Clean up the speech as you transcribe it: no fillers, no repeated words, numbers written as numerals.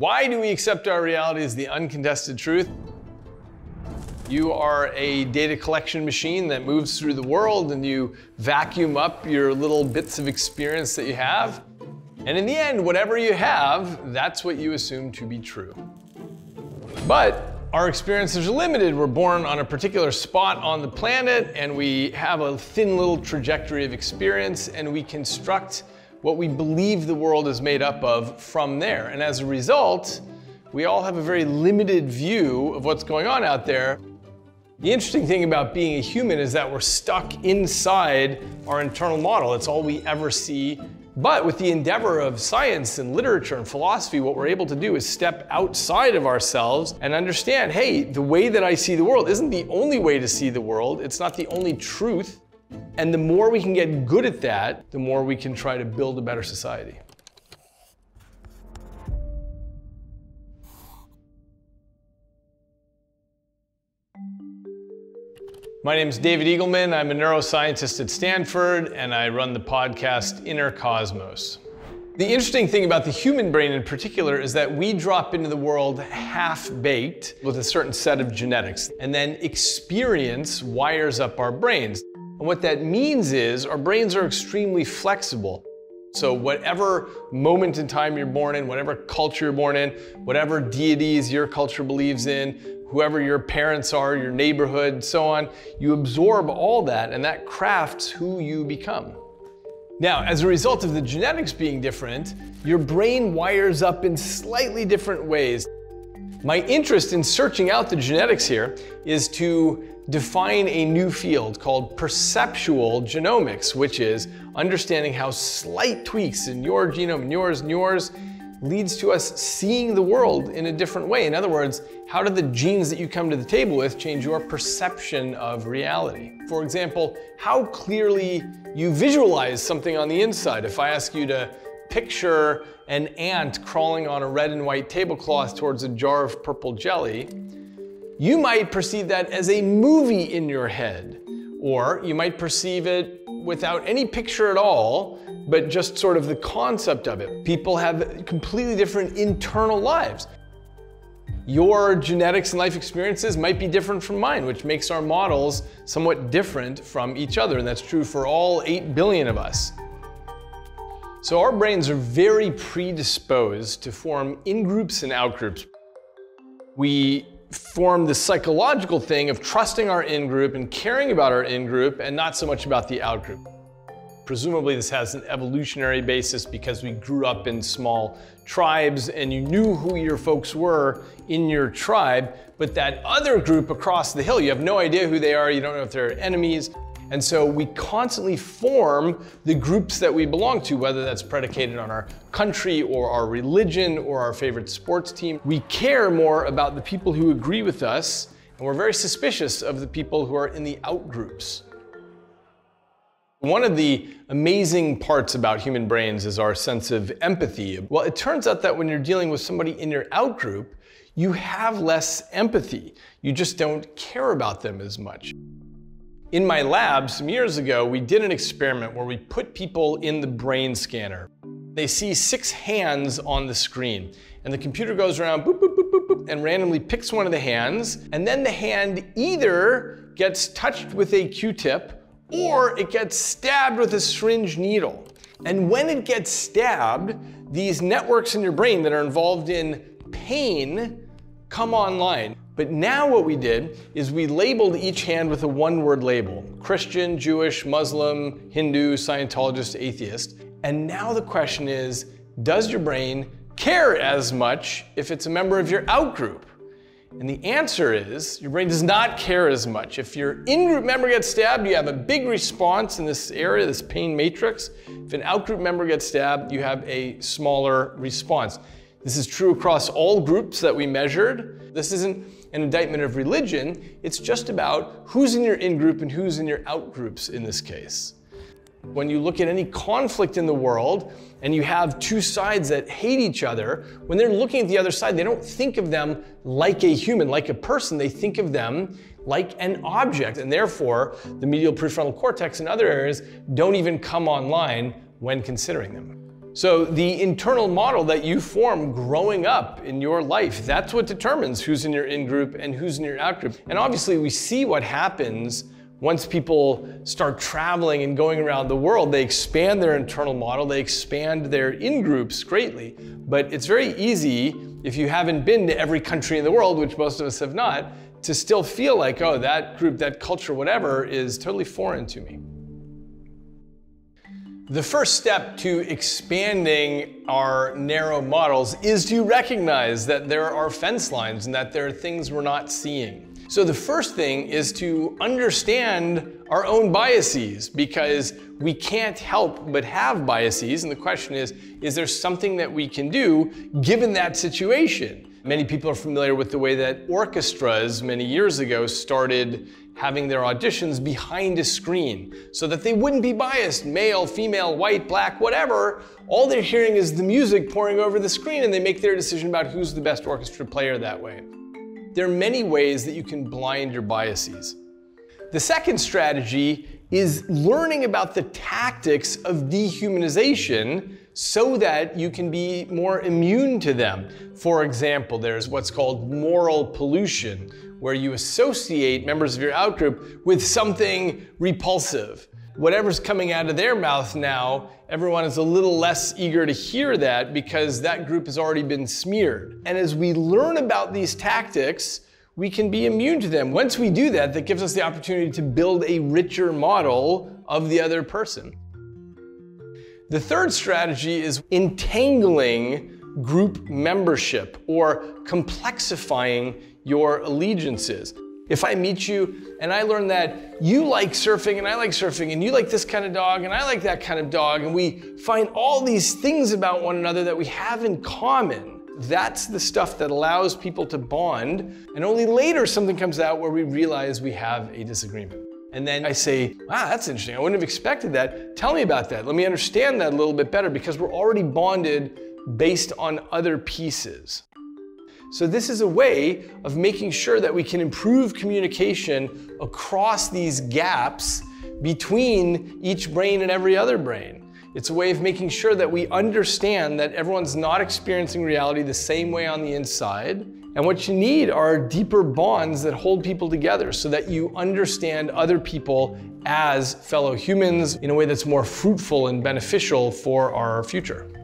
Why do we accept our reality as the uncontested truth? You are a data collection machine that moves through the world and you vacuum up your little bits of experience that you have. And in the end, whatever you have, that's what you assume to be true. But our experiences are limited. We're born on a particular spot on the planet and we have a thin little trajectory of experience and we construct what we believe the world is made up of from there. And as a result, we all have a very limited view of what's going on out there. The interesting thing about being a human is that we're stuck inside our internal model. It's all we ever see. But with the endeavor of science and literature and philosophy, what we're able to do is step outside of ourselves and understand, hey, the way that I see the world isn't the only way to see the world. It's not the only truth. And the more we can get good at that, the more we can try to build a better society. My name is David Eagleman. I'm a neuroscientist at Stanford, and I run the podcast Inner Cosmos. The interesting thing about the human brain in particular is that we drop into the world half-baked with a certain set of genetics, and then experience wires up our brains. And what that means is our brains are extremely flexible. So whatever moment in time you're born in, whatever culture you're born in, whatever deities your culture believes in, whoever your parents are, your neighborhood, so on, you absorb all that and that crafts who you become. Now, as a result of the genetics being different, your brain wires up in slightly different ways. My interest in searching out the genetics here is to define a new field called perceptual genomics, which is understanding how slight tweaks in your genome and yours leads to us seeing the world in a different way. In other words, how do the genes that you come to the table with change your perception of reality? For example, how clearly you visualize something on the inside. If I ask you to picture an ant crawling on a red and white tablecloth towards a jar of purple jelly, you might perceive that as a movie in your head, or you might perceive it without any picture at all, but just sort of the concept of it. People have completely different internal lives. Your genetics and life experiences might be different from mine, which makes our models somewhat different from each other, and that's true for all 8 billion of us. So our brains are very predisposed to form in-groups and out-groups. We form the psychological thing of trusting our in-group and caring about our in-group and not so much about the out-group. Presumably this has an evolutionary basis because we grew up in small tribes and you knew who your folks were in your tribe, but that other group across the hill, you have no idea who they are, you don't know if they're enemies. And so we constantly form the groups that we belong to, whether that's predicated on our country or our religion or our favorite sports team. We care more about the people who agree with us, and we're very suspicious of the people who are in the out-groups. One of the amazing parts about human brains is our sense of empathy. Well, it turns out that when you're dealing with somebody in your out-group, you have less empathy. You just don't care about them as much. In my lab some years ago, we did an experiment where we put people in the brain scanner. They see 6 hands on the screen, and the computer goes around boop, boop, boop, boop, boop, and randomly picks one of the hands, and then the hand either gets touched with a Q-tip or it gets stabbed with a syringe needle. And when it gets stabbed, these networks in your brain that are involved in pain come online. But now what we did is we labeled each hand with a one-word label: Christian, Jewish, Muslim, Hindu, Scientologist, atheist. And now the question is, does your brain care as much if it's a member of your out-group? And the answer is, your brain does not care as much. If your in-group member gets stabbed, you have a big response in this area, this pain matrix. If an out-group member gets stabbed, you have a smaller response. This is true across all groups that we measured. This isn't an indictment of religion. It's just about who's in your in-group and who's in your out-groups in this case. When you look at any conflict in the world and you have two sides that hate each other, when they're looking at the other side, they don't think of them like a human, like a person. They think of them like an object, and therefore the medial prefrontal cortex and other areas don't even come online when considering them. So the internal model that you form growing up in your life, that's what determines who's in your in-group and who's in your out-group. And obviously we see what happens once people start traveling and going around the world. They expand their internal model, they expand their in-groups greatly. But it's very easy, if you haven't been to every country in the world, which most of us have not, to still feel like, oh, that group, that culture, whatever, is totally foreign to me. The first step to expanding our narrow models is to recognize that there are fence lines and that there are things we're not seeing. So the first thing is to understand our own biases, because we can't help but have biases. And the question is there something that we can do given that situation? Many people are familiar with the way that orchestras many years ago started having their auditions behind a screen so that they wouldn't be biased, male, female, white, black, whatever. All they're hearing is the music pouring over the screen, and they make their decision about who's the best orchestra player that way. There are many ways that you can blind your biases. The second strategy is learning about the tactics of dehumanization so that you can be more immune to them. For example, there's what's called moral pollution, where you associate members of your outgroup with something repulsive. Whatever's coming out of their mouth now, everyone is a little less eager to hear that because that group has already been smeared. And as we learn about these tactics, we can be immune to them. Once we do that, that gives us the opportunity to build a richer model of the other person. The third strategy is entangling group membership or complexifying your allegiances. If I meet you and I learn that you like surfing and I like surfing, and you like this kind of dog and I like that kind of dog, and we find all these things about one another that we have in common, that's the stuff that allows people to bond. And only later something comes out where we realize we have a disagreement. And then I say, wow, that's interesting. I wouldn't have expected that. Tell me about that. Let me understand that a little bit better, because we're already bonded based on other pieces. So this is a way of making sure that we can improve communication across these gaps between each brain and every other brain. It's a way of making sure that we understand that everyone's not experiencing reality the same way on the inside. And what you need are deeper bonds that hold people together so that you understand other people as fellow humans in a way that's more fruitful and beneficial for our future.